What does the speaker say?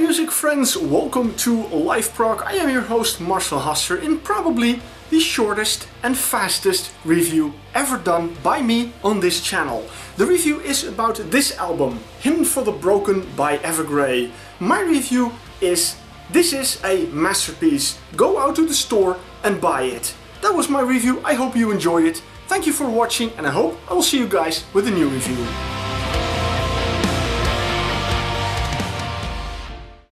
music friends, welcome to Live Prog. I am your host Marcel Hasser in probably the shortest and fastest review ever done by me on this channel. The review is about this album, Hymn for the Broken by Evergrey. My review is, this is a masterpiece. Go out to the store and buy it. That was my review. I hope you enjoyed it. Thank you for watching and I hope I will see you guys with a new review.